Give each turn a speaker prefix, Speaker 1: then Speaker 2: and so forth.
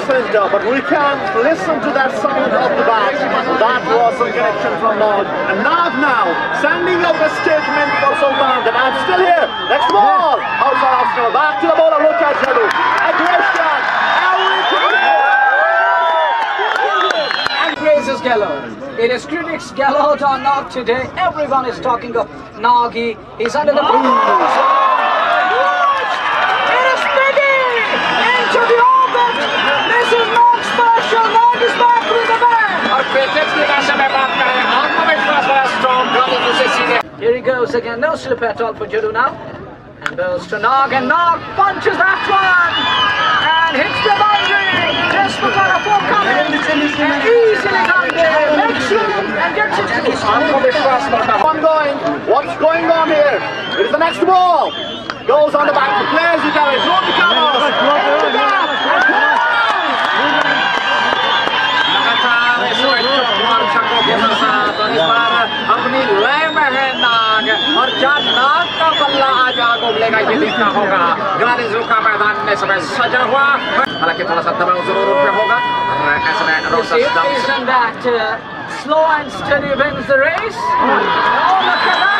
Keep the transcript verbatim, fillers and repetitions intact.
Speaker 1: But we can listen to that sound of the bat. That was a connection from Nog. And Nog now sending out a statement for Sultan that I'm still here. Next ball. Outside Arsenal. Back to the bowler. Look at Jadu. Aggression.
Speaker 2: And praises Gallo. It is critics Gallo on Nog today. Everyone is talking of Noggy. He's under the boom. It is Biggie into the orbit. This is Nog special. Nog is back with the bat. Here he goes again. No slip at all for Jadu now. And goes to Nog, and Nog punches that one and hits the boundary. Just for a four coming and easily done there. Makes room and gets it.
Speaker 1: One going. What's going on here? It is the next ball. Goes on the back to players. You got it. Throw the camera.
Speaker 3: अपनी लय में है नाग और क्या नाग का बल्ला आज आग उगलेगा ये देखना होगा। ग्रानिजो का मैदान में समय सजा हुआ, हालांकि थोड़ा सा दबाव जरूर उन पे होगा। ऐसे में
Speaker 2: isn't that uh, slow and steady wins the race? Oh, look at that!